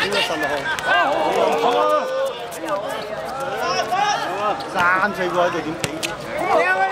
點解16號？3、4個喺度點比？